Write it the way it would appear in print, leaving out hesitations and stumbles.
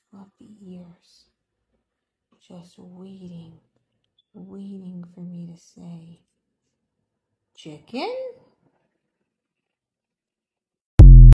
of the years, just waiting for me to say, chicken?